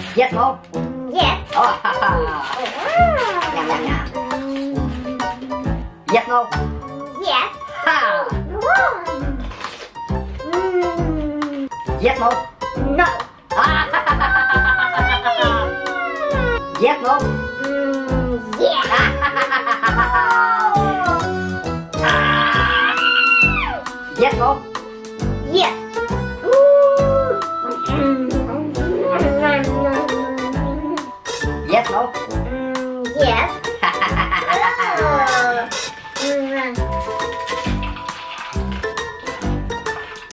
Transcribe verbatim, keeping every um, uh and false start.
Yes, no? Yes. Oh, ha, ha. Yum, yum, yum. Yes, no? Yes. Ha! Mm. Yes, no? No. Ah, yes, no? Mm. Yes. Yes, no? Yes. Yes, no?